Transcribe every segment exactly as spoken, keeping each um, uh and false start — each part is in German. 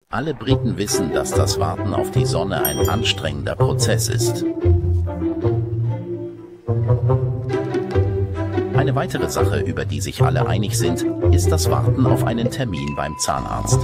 Alle Briten wissen, dass das Warten auf die Sonne ein anstrengender Prozess ist. Eine weitere Sache, über die sich alle einig sind, ist das Warten auf einen Termin beim Zahnarzt.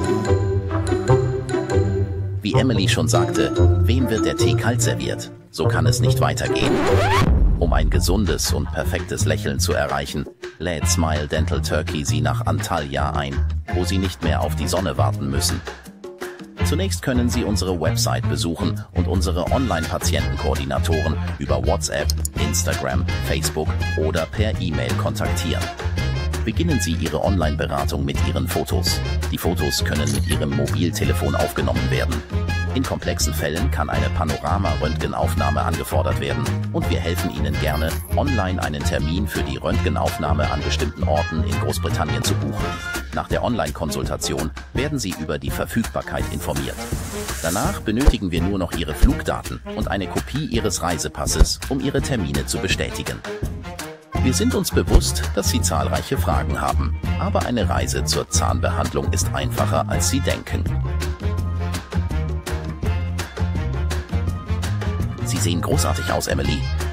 Wie Emily schon sagte, wem wird der Tee kalt serviert? So kann es nicht weitergehen. Um ein gesundes und perfektes Lächeln zu erreichen, lädt Smile Dental Turkey Sie nach Antalya ein, wo Sie nicht mehr auf die Sonne warten müssen. Zunächst können Sie unsere Website besuchen und unsere Online-Patientenkoordinatoren über WhatsApp, Instagram, Facebook oder per E-Mail kontaktieren. Beginnen Sie Ihre Online-Beratung mit Ihren Fotos. Die Fotos können mit Ihrem Mobiltelefon aufgenommen werden. In komplexen Fällen kann eine Panorama-Röntgenaufnahme angefordert werden und wir helfen Ihnen gerne, online einen Termin für die Röntgenaufnahme an bestimmten Orten in Großbritannien zu buchen. Nach der Online-Konsultation werden Sie über die Verfügbarkeit informiert. Danach benötigen wir nur noch Ihre Flugdaten und eine Kopie Ihres Reisepasses, um Ihre Termine zu bestätigen. Wir sind uns bewusst, dass Sie zahlreiche Fragen haben, aber eine Reise zur Zahnbehandlung ist einfacher, als Sie denken. Sie sehen großartig aus, Emily.